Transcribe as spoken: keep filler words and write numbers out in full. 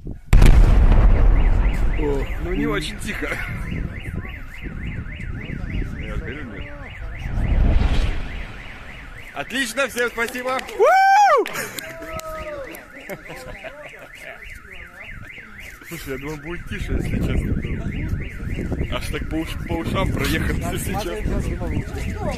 О, ну не очень тихо. Отлично, всем спасибо. Слушай, я думал, будет тише, если честно. Аж так по, уш по ушам проехаться сейчас.